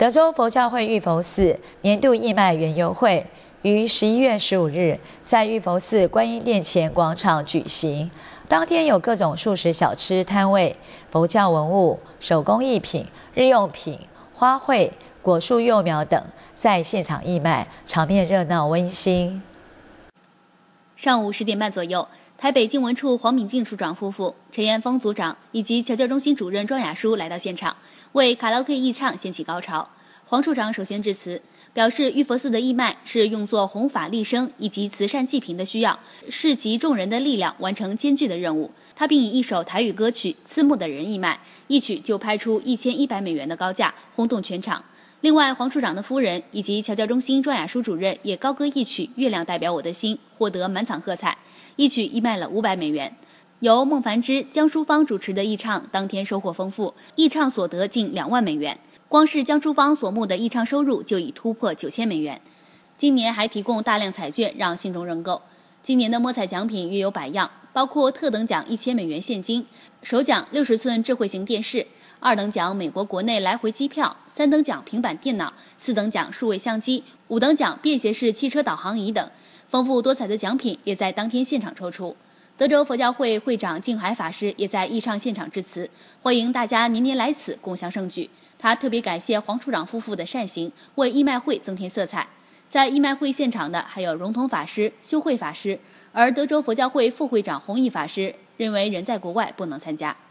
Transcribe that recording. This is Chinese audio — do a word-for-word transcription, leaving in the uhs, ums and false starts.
德州佛教会玉佛寺年度义卖园游会于十一月十五日在玉佛寺观音殿前广场举行。当天有各种素食小吃摊位、佛教文物、手工艺品、日用品、花卉、果树幼苗等在现场义卖，场面热闹温馨。 上午十点半左右，台北经文处黄敏静处长夫妇、陈彦峰组长以及侨教中心主任庄雅书来到现场，为卡拉 OK 义唱掀起高潮。黄处长首先致辞，表示玉佛寺的义卖是用作弘法利生以及慈善济贫的需要，是集众人的力量完成艰巨的任务。他并以一首台语歌曲《刺目的人》义卖，一曲就拍出一千一百美元的高价，轰动全场。另外，黄处长的夫人以及侨教中心庄雅书主任也高歌一曲《月亮代表我的心》，获得满场喝彩，一曲义卖了五百美元。由孟凡之、江淑芳主持的义唱当天收获丰富，义唱所得近两万美元。光是江淑芳所募的义唱收入就已突破九千美元。今年还提供大量彩券让信众认购。今年的摸彩奖品约有百样，包括特等奖一千美元现金，首奖六十寸智慧型电视，二等奖美国国内来回机票，三等奖平板电脑，四等奖数位相机，五等奖便携式汽车导航仪等。丰富多彩的奖品也在当天现场抽出。德州佛教会会长净海法师也在义唱现场致辞，欢迎大家年年来此共襄盛举。他特别感谢黄处长夫妇的善行，为义卖会增添色彩。在义卖会现场的还有荣通法师、修慧法师，而德州佛教会副会长弘毅法师认为人在国外不能参加。